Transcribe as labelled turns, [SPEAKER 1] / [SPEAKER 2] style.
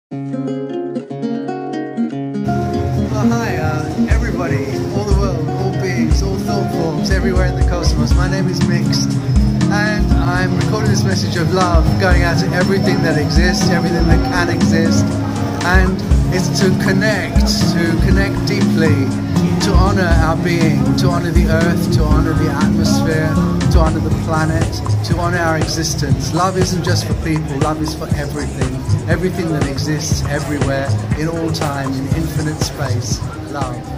[SPEAKER 1] Well, hi, everybody, all the world, all beings, all thought forms, everywhere in the cosmos. My name is Miqhst, and I'm recording this message of love going out to everything that exists, everything that can exist, and it's to connect deeply, to honor our being, to honor the earth, to honor the atmosphere, to honor the planet, to honor our existence. Love isn't just for people, love is for everything that exists everywhere, in all time, in infinite space. Love.